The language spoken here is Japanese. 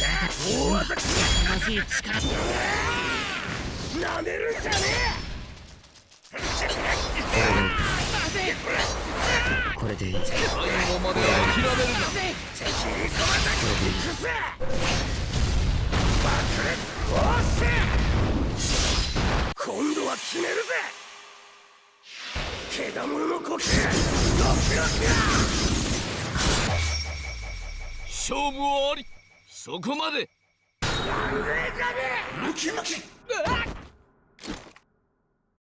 まじい力なめるんじゃねえ。これでいい。最後まで諦めるな。敵に飛ばされていくぜ。爆裂放射。今度は決めるぜ。けだものの呼吸。ロックロック。勝負はあり。そこまで。ラングレーじゃねえ。ムキムキ。